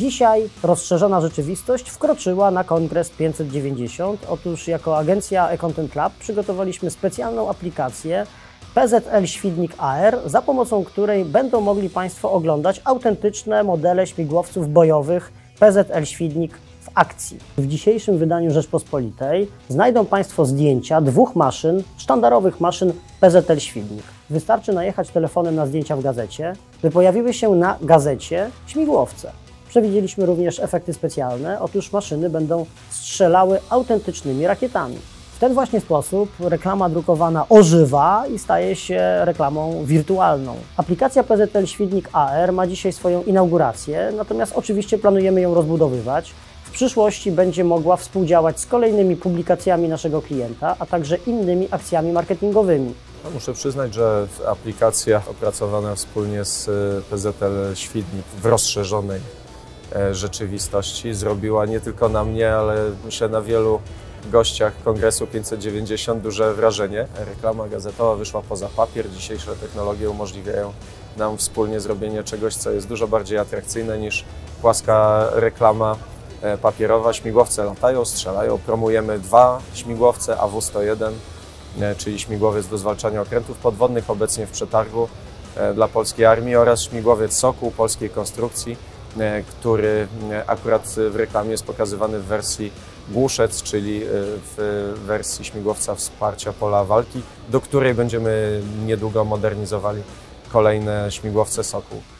Dzisiaj rozszerzona rzeczywistość wkroczyła na Kongres 590. Otóż jako agencja e-Content Lab przygotowaliśmy specjalną aplikację PZL Świdnik AR, za pomocą której będą mogli Państwo oglądać autentyczne modele śmigłowców bojowych PZL Świdnik w akcji. W dzisiejszym wydaniu Rzeczpospolitej znajdą Państwo zdjęcia dwóch maszyn, sztandarowych maszyn PZL Świdnik. Wystarczy najechać telefonem na zdjęcia w gazecie, by pojawiły się na gazecie śmigłowce. Przewidzieliśmy również efekty specjalne, otóż maszyny będą strzelały autentycznymi rakietami. W ten właśnie sposób reklama drukowana ożywa i staje się reklamą wirtualną. Aplikacja PZL Świdnik AR ma dzisiaj swoją inaugurację, natomiast oczywiście planujemy ją rozbudowywać. W przyszłości będzie mogła współdziałać z kolejnymi publikacjami naszego klienta, a także innymi akcjami marketingowymi. Muszę przyznać, że aplikacja opracowana wspólnie z PZL Świdnik w rozszerzonej rzeczywistości zrobiła nie tylko na mnie, ale myślę na wielu gościach Kongresu 590 duże wrażenie. Reklama gazetowa wyszła poza papier. Dzisiejsze technologie umożliwiają nam wspólnie zrobienie czegoś, co jest dużo bardziej atrakcyjne niż płaska reklama papierowa. Śmigłowce latają, strzelają. Promujemy dwa śmigłowce AW101, czyli śmigłowiec do zwalczania okrętów podwodnych, obecnie w przetargu dla polskiej armii, oraz śmigłowiec Sokół polskiej konstrukcji, który akurat w reklamie jest pokazywany w wersji Głuszec, czyli w wersji śmigłowca wsparcia pola walki, do której będziemy niedługo modernizowali kolejne śmigłowce Sokół.